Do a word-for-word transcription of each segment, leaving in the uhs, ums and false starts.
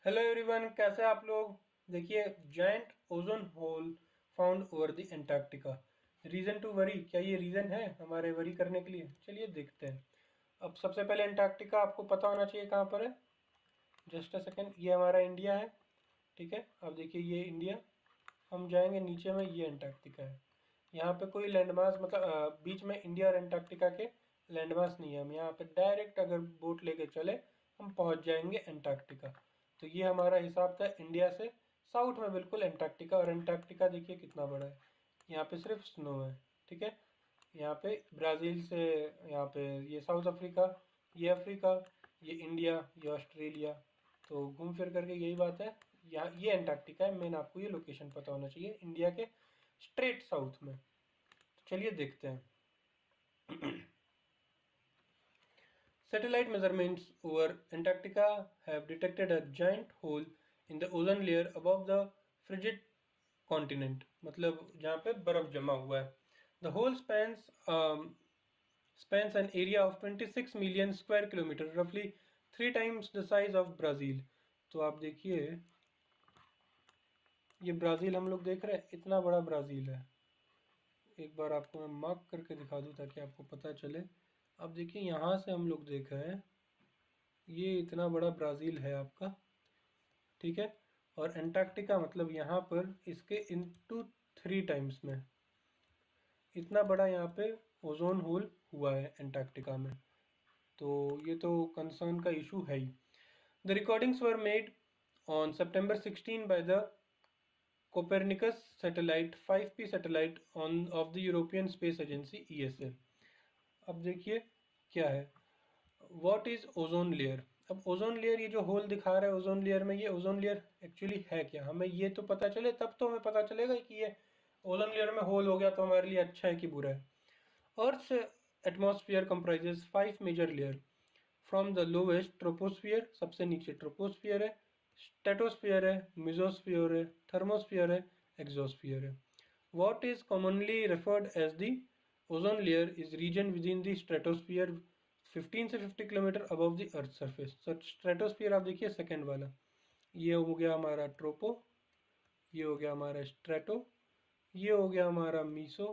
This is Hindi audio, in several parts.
हेलो एवरीवन, कैसे हैं आप लोग। देखिए, giant ozone hole found over the Antarctica. Reason to worry, क्या ये रीज़न है हमारे वरी करने के लिए? चलिए देखते हैं। अब सबसे पहले एंटार्क्टिका आपको पता होना चाहिए कहाँ पर है। जस्ट अ सेकेंड, ये हमारा इंडिया है। ठीक है, अब देखिए ये इंडिया, हम जाएंगे नीचे में, ये एंटार्क्टिका है। यहाँ पे कोई लैंडमास मतलब अ, बीच में इंडिया और एंटार्क्टिका के लैंडमास नहीं है। हम यहाँ पे डायरेक्ट अगर बोट लेके चले, हम पहुँच जाएंगे एंटार्क्टिका। तो ये हमारा हिसाब था इंडिया से साउथ में बिल्कुल एंटार्क्टिका। और एंटार्क्टिका देखिए कितना बड़ा है, यहाँ पे सिर्फ स्नो है। ठीक है, यहाँ पे ब्राज़ील से, यहाँ पे ये साउथ अफ्रीका, ये अफ्रीका, ये इंडिया, ये ऑस्ट्रेलिया। तो घूम फिर करके यही बात है। यहाँ ये एंटार्क्टिका है। मेन आपको ये लोकेशन पता होना चाहिए, इंडिया के स्ट्रेट साउथ में। तो चलिए देखते हैं। Satellite measurements over Antarctica have detected a giant hole in the ozone layer above the frigid continent, मतलब जहाँ पे बर्फ जमा हुआ है। The hole spans um, spans an area of twenty-six million square kilometer, roughly three times the size of Brazil। तो आप देखिए, ये ब्राज़ील हम लोग देख रहे हैं, इतना बड़ा ब्राज़ील है। एक बार आपको मैं मार्क करके दिखा दूँ ताकि आपको पता चले। अब देखिए, यहाँ से हम लोग देख रहे हैं, ये इतना बड़ा ब्राज़ील है आपका। ठीक है, और एंटार्क्टिका मतलब यहाँ पर इसके इनटू थ्री टाइम्स में इतना बड़ा यहाँ पे ओजोन होल हुआ है एंटार्क्टिका में। तो ये तो कंसर्न का इशू है ही। The recordings were made on September sixteen by the Copernicus satellite five P satellite on of the European Space Agency E S A. अब देखिए क्या है, व्हाट इज ओजोन लेयर। अब ओजोन लेयर, ये जो होल दिखा रहा है ओजोन लेयर में, ये ओजोन लेयर एक्चुअली है क्या, हमें ये तो पता चले तब तो हमें पता चलेगा कि ये ओजोन लेयर में होल हो गया तो हमारे लिए अच्छा है कि बुरा है। Earth atmosphere comprises five major layer. From the lowest troposphere, सबसे नीचे ट्रोपोस्फियर है, स्टेटोस्फियर है, मिजोस्फियर है, थर्मोस्फियर है, एक्सोस्फियर है। What is commonly referred as the ozone layer is region within the stratosphere fifteen से fifty kilometre above the earth surface. Stratosphere आप देखिए सेकंड वाला, ये हो गया हमारा ट्रोपो, ये हो गया हमारा स्ट्रेटो, ये हो गया हमारा मीसो।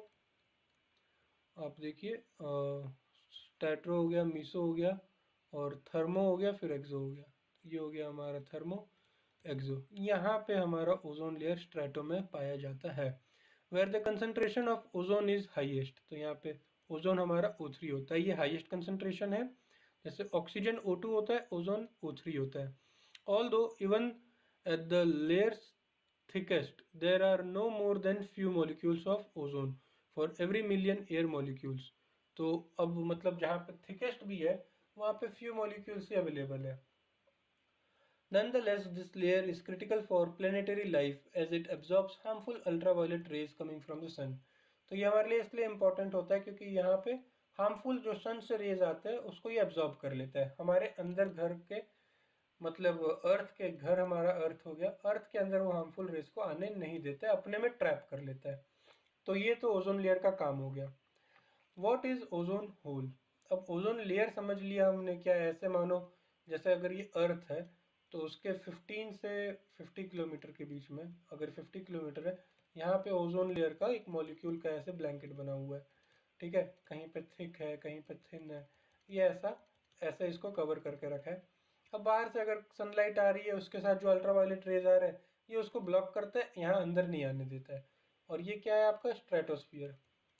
आप देखिए स्ट्रेटो हो गया, मीसो हो गया, और थर्मो हो गया, फिर एक्सो हो गया। ये हो गया हमारा थर्मो, एक्सो। यहाँ पे हमारा ओजोन लेयर स्ट्रेटो में पाया जाता है, where the concentration of ozone is highest. तो यहाँ पे ओजोन हमारा ओ थ्री होता है, ये हाईएस्ट कंसंट्रेशन है। जैसे ऑक्सीजन ओ टू होता है, ओजोन ओ थ्री होता है। Although even at the layers thickest there are no more than few molecules of ozone for every million air molecules। तो अब मतलब जहाँ पे थिकेस्ट भी है वहाँ पे फ्यू मॉलिक्यूल्स ही अवेलेबल है। Nonetheless, this layer is critical for planetary life as it absorbs harmful ultraviolet rays coming from the sun। तो ये हमारे लिए इसलिए इम्पोर्टेंट होता है क्योंकि यहाँ पे हार्मफुल जो सन से रेज आते हैं उसको ये एब्जॉर्ब कर लेता है। हमारे अंदर घर के मतलब अर्थ के, घर हमारा अर्थ हो गया, अर्थ के अंदर वो हार्मफुल रेज को आने नहीं देता है, अपने में ट्रैप कर लेता है। तो ये तो ओजोन लेयर का काम हो गया। What is ozone hole. अब ओजोन लेयर समझ लिया हमने क्या है। ऐसे मानो जैसे अगर ये अर्थ है तो उसके फिफ्टीन से फिफ्टी किलोमीटर के बीच में, अगर फिफ्टी किलोमीटर है, यहाँ पे ओजोन लेयर का एक मॉलिक्यूल का ऐसे ब्लैंकेट बना हुआ है। ठीक है, कहीं पे थिक है, कहीं पे थिन है, ये ऐसा ऐसे इसको कवर करके रखा है। अब बाहर से अगर सनलाइट आ रही है उसके साथ जो अल्ट्रावायलेट रेज आ रहे हैं, ये उसको ब्लॉक करता है, यहाँ अंदर नहीं आने देता है। और ये क्या है आपका स्ट्रेटोस्फियर।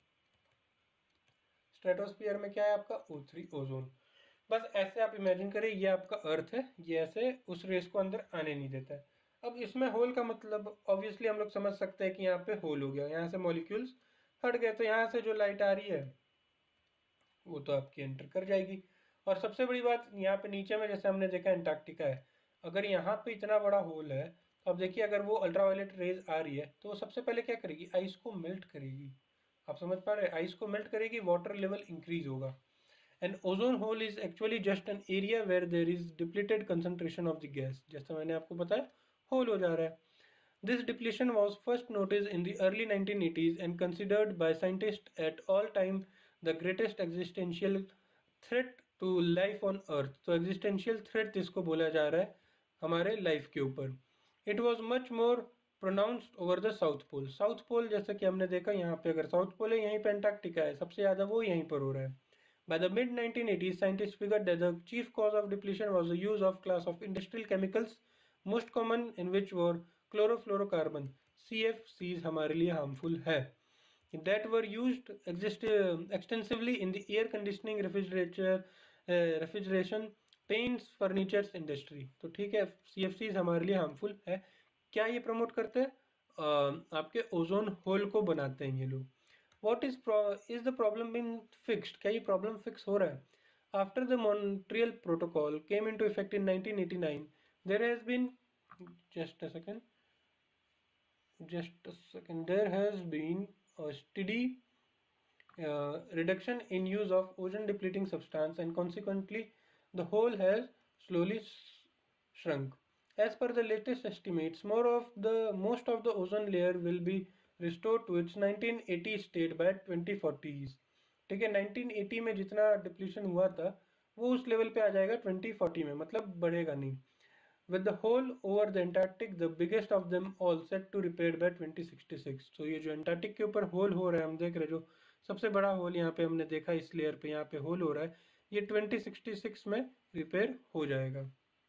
स्ट्रेटोस्फियर में क्या है आपका ओ थ्री ओजोन। बस ऐसे आप इमेजिन करें, ये आपका अर्थ है, ये ऐसे उस रेस को अंदर आने नहीं देता है। अब इसमें होल का मतलब ऑब्वियसली हम लोग समझ सकते हैं कि यहाँ पे होल हो गया, यहाँ से मॉलिक्यूल्स हट गए, तो यहाँ से जो लाइट आ रही है वो तो आपकी एंटर कर जाएगी। और सबसे बड़ी बात यहाँ पे नीचे में, जैसे हमने देखा एंटार्क्टिका है, अगर यहाँ पे इतना बड़ा होल है तो अब देखिए अगर वो अल्ट्रावायलेट रेज आ रही है तो वो सबसे पहले क्या करेगी, आइस को मेल्ट करेगी। आप समझ पा रहे हैं, आइस को मेल्ट करेगी, वाटर लेवल इंक्रीज होगा। And ozone hole is actually just an area where there is depleted concentration of the gas. जैसे मैंने आपको बताया होल हो जा रहा है। This depletion was first noticed in the early nineteen eighties and considered by scientists at all time the greatest existential threat to life on earth। तो existential threat इसको बोला जा रहा है हमारे लाइफ के ऊपर। It was much more pronounced over the South Pole. South Pole जैसे कि हमने देखा यहाँ पे अगर साउथ पोल है यहीं पे अंटार्कटिका है, सबसे ज़्यादा वो यहीं पर हो रहा है। By the mid nineteen eighties, scientists figured that the chief cause of depletion was the use of class of industrial chemicals, most common in which were chlorofluorocarbon, C F Cs हमारे लिए harmful है, that were used exist, uh, extensively in the air conditioning, refrigerator, uh, refrigeration, paints, furniture industry। तो ठीक है, C F Cs हमारे लिए harmful है। क्या ये प्रमोट करते हैं? uh, आपके ओजोन होल को बनाते हैं ये लोग। What is pro is the problem being fixed? क्या ये problem fix हो रहा है? After the Montreal Protocol came into effect in nineteen eighty-nine, there has been just a second, just a second. There has been a steady uh, reduction in use of ozone depleting substance, and consequently, the hole has slowly shrunk. As per the latest estimates, more of the most of the ozone layer will be restored to its nineteen eighty state by twenty forties। ठीक है, नाइनटीन एटी में जितना डिप्लीशन हुआ था वो उस लेवल पे आ जाएगा ट्वेंटी फोर्टी में, मतलब बढ़ेगा नहीं। With the hole over the Antarctic, the biggest of them all, set to repair by twenty sixty six. तो ये जो अंटार्कटिक के ऊपर होल हो रहा है, हम देख रहे हैं जो सबसे बड़ा होल यहाँ पे हमने देखा, इस लेयर पे यहाँ पे होल हो रहा है, ये ट्वेंटी सिक्सटी सिक्स में रिपेयर हो जाएगा।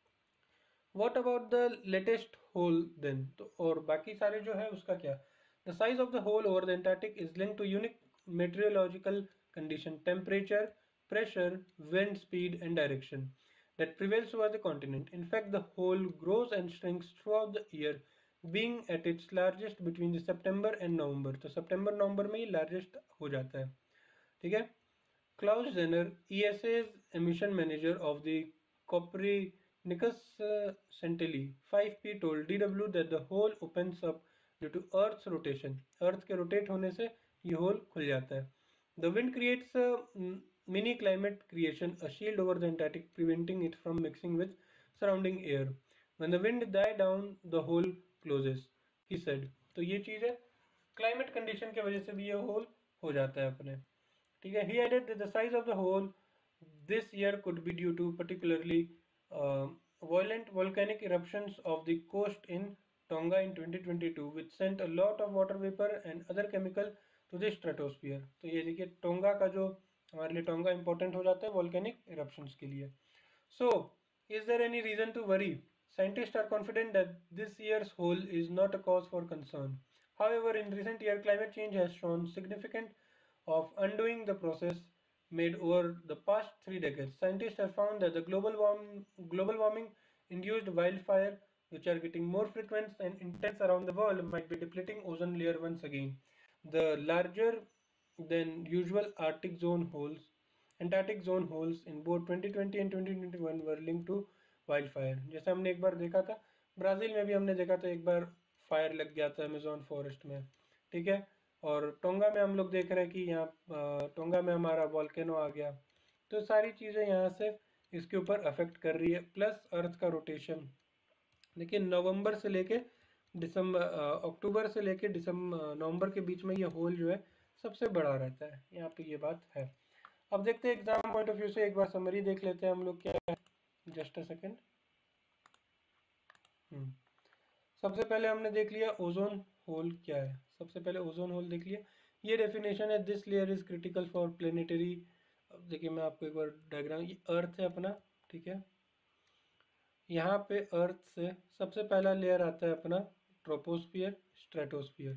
What about the latest hole then? तो और बाकी सारे जो है उसका क्या? The size of the hole over the Antarctic is linked to unique meteorological condition, temperature, pressure, wind speed and direction that prevails over the continent. In fact, the hole grows and shrinks throughout the year, being at its largest between the September and November। तो सितंबर नवंबर में ही लार्जेस्ट हो जाता है। ठीक है। Klaus Zenner, E S A's emission manager of the Copernicus uh, Centelli five P, told D W that the hole opens up due to Earth's rotation। Earth के rotate होने से ये hole खुल जाता है। The wind creates a mini climate creation, a shield over the Antarctic, preventing it from mixing with surrounding air। When the wind die down, the hole closes, he said। तो ये चीज़ है, climate condition के वजह से भी ये hole हो जाता है अपने। ठीक है। He added that the size of the hole this year could be due to particularly uh, violent volcanic eruptions of the coast in Tonga in twenty twenty-two, which sent a lot of water vapor and other chemical to the stratosphere। तो ये देखिए टोंगा का जो हमारे लिए टोंगा इंपॉर्टेंट हो जाता है volcanic eruptions के लिए। So, is there any reason to worry? Scientists are confident that this year's hole is not a cause for concern. However, in recent years, climate change has shown significant of undoing the process made over the past three decades. Scientists have found that the global, warm, global warming induced wildfire, which are getting more frequent and intense around the world, might be depleting ozone layer once again. The larger than usual Arctic zone holes, Antarctic zone holes in both twenty twenty and twenty twenty-one were linked to wildfire। जैसे हमने एक बार देखा था, ब्राज़ील में भी हमने देखा था एक बार फायर लग गया था अमेजोन फॉरेस्ट में। ठीक है। और टोंगा में हम लोग देख रहे हैं कि यहाँ टोंगा में हमारा वॉल्केनो आ गया। तो सारी चीज़ें यहाँ से इसके ऊपर अफेक्ट कर रही है, प्लस अर्थ का रोटेशन। देखिए नवंबर से लेके दिसंबर, अक्टूबर से लेके दिसंबर नवंबर के बीच में ये होल जो है सबसे बड़ा रहता है, यहाँ पे ये बात है। अब देखते हैं एग्जाम पॉइंट ऑफ व्यू से, एक बार समरी देख लेते हैं हम लोग क्या है। Just a second. हम्म सबसे पहले हमने देख लिया ओजोन होल क्या है। सबसे पहले ओजोन होल देख लिया, ये डेफिनेशन है, this layer is critical for planetary. अब देखिए मैं आपको एक बार डायग्राम, ये अर्थ है अपना। ठीक है। यहाँ पे अर्थ से सबसे पहला लेयर आता है अपना ट्रोपोस्फियर, स्ट्रेटोस्फियर।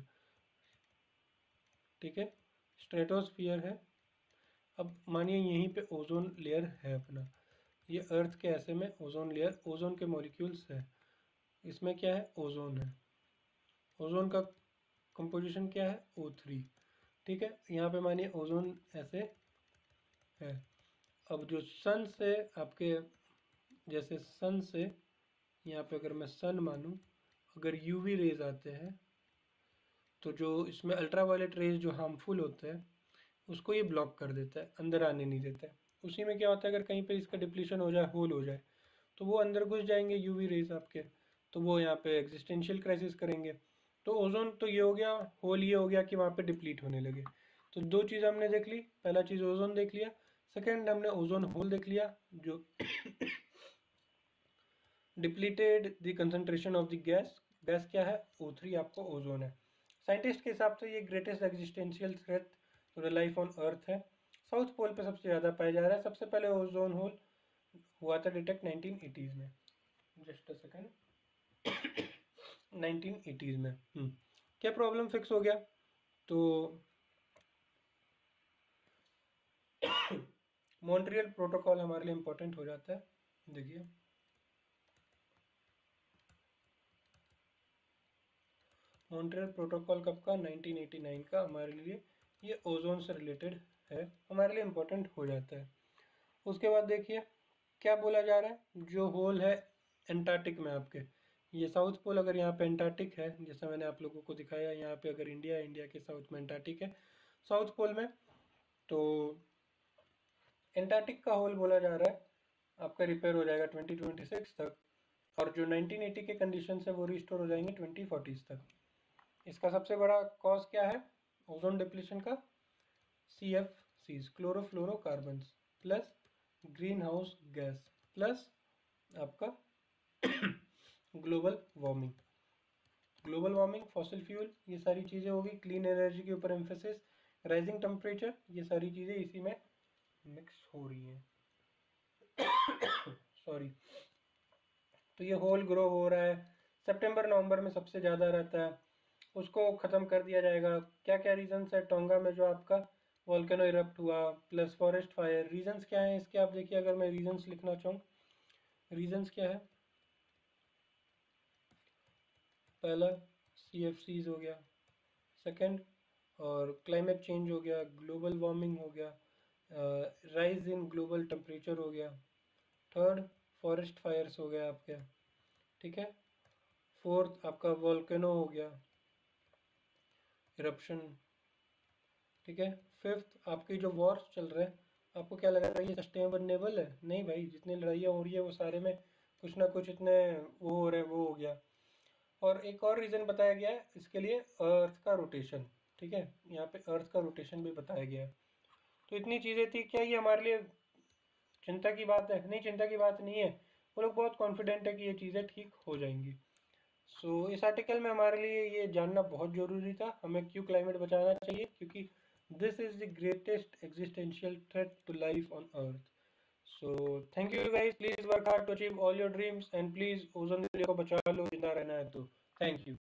ठीक है। स्ट्रेटोस्फियर है। अब मानिए यहीं पे ओजोन लेयर है अपना, ये अर्थ के ऐसे में ओजोन लेयर, ओजोन के मॉलिक्यूल्स है, इसमें क्या है ओजोन है। ओजोन का कंपोजिशन क्या है ओ थ्री। ठीक है। यहाँ पे मानिए ओजोन ऐसे है। अब जो सन से आपके, जैसे सन से यहाँ पे अगर मैं सन मानूँ, अगर यूवी रेज आते हैं तो जो इसमें अल्ट्रावायलेट रेज जो हार्मफुल होते हैं उसको ये ब्लॉक कर देता है, अंदर आने नहीं देता है। उसी में क्या होता है, अगर कहीं पे इसका डिप्लीशन हो जाए, होल हो जाए, तो वो अंदर घुस जाएंगे यूवी रेज आपके, तो वो यहाँ पे एग्जिस्टेंशियल क्राइसिस करेंगे। तो ओजोन तो ये हो गया, होल ये हो गया कि वहाँ पे डिप्लीट होने लगे। तो दो चीज़ हमने देख ली, पहला चीज़ ओजोन देख लिया, सेकेंड हमने ओजोन होल देख लिया जो depleted the concentration of the gas. Gas क्या है? ओ थ्री आपको ओजोन है। साइंटिस्ट के हिसाब से ये greatest existential threat to the life on earth है। साउथ पोल पे सबसे ज़्यादा पाया जा रहा है। सबसे पहले ओजोन होल हुआ था डिटेक्ट नाइनटीन एटीज़ में। Just a second. Nineteen eighties में। हम्म क्या प्रॉब्लम फिक्स हो गया? तो मॉन्ट्रियल प्रोटोकॉल हमारे लिए इम्पोर्टेंट हो जाता है। देखिए मॉन्ट्रियल प्रोटोकॉल कब का? नाइनटीन एटी नाइन का। हमारे लिए ये ओजोन से रिलेटेड है, हमारे लिए इम्पोर्टेंट हो जाता है। उसके बाद देखिए क्या बोला जा रहा है, जो होल है एंटार्क्टिक में आपके, ये साउथ पोल अगर यहाँ पे एंटार्क्टिक है, जैसा मैंने आप लोगों को दिखाया, यहाँ पे अगर इंडिया है, इंडिया के साउथ में एंटार्क्टिक है साउथ पोल में, तो एंटार्क्टिक का होल बोला जा रहा है आपका रिपेयर हो जाएगा ट्वेंटी ट्वेंटी सिक्स तक, और जो नाइनटीन एटी के कंडीशन है वो रिस्टोर हो जाएंगे ट्वेंटी फोर्टीज़ तक। इसका सबसे बड़ा कॉज क्या है ओजोन डिप्लीशन का? C F Cs, chlorofluorocarbons, plus green house gas, plus आपका global warming. Global warming, fossil fuel, ये सारी चीज़ें होगी। क्लीन एनर्जी के ऊपर एम्फेसिस, राइजिंग टेम्परेचर, ये सारी चीज़ें इसी में मिक्स हो रही हैं। सॉरी। तो ये होल ग्रो हो रहा है, सितंबर नवंबर में सबसे ज़्यादा रहता है, उसको ख़त्म कर दिया जाएगा। क्या क्या रीजंस है? टोंगा में जो आपका वॉल्केनो इरप्ट हुआ, प्लस फॉरेस्ट फायर। रीजंस क्या हैं इसके? आप देखिए, अगर मैं रीजंस लिखना चाहूँ, रीजंस क्या है? पहला सी एफ सीज हो गया, सेकंड और क्लाइमेट चेंज हो गया, ग्लोबल वार्मिंग हो गया, राइज इन ग्लोबल टेम्परेचर हो गया, थर्ड फॉरेस्ट फायर्स हो गया आपके, ठीक है, फोर्थ आपका वॉल्केनो हो गया इरप्शन, ठीक है, फिफ्थ आपकी जो वॉर्स चल रहे हैं, आपको क्या लग रहा है ये सस्टेनेबल है? नहीं भाई, जितनी लड़ाइयाँ हो रही है वो सारे में कुछ ना कुछ इतने वो हो रहे हैं, वो हो गया। और एक और रीज़न बताया गया है इसके लिए, अर्थ का रोटेशन, ठीक है, यहाँ पे अर्थ का रोटेशन भी बताया गया है। तो इतनी चीज़ें थी, क्या ये हमारे लिए चिंता की बात है? नहीं, चिंता की बात नहीं है। वो लोग बहुत कॉन्फिडेंट है कि ये चीज़ें ठीक हो जाएंगी। सो so, इस आर्टिकल में हमारे लिए ये जानना बहुत ज़रूरी था, हमें क्यों क्लाइमेट बचाना चाहिए, क्योंकि this is the greatest existential threat to life on earth. So thank you guys, please work hard to achieve all your dreams, and please ozone layer को बचा लो, जिंदा रहना है तो। Thank you.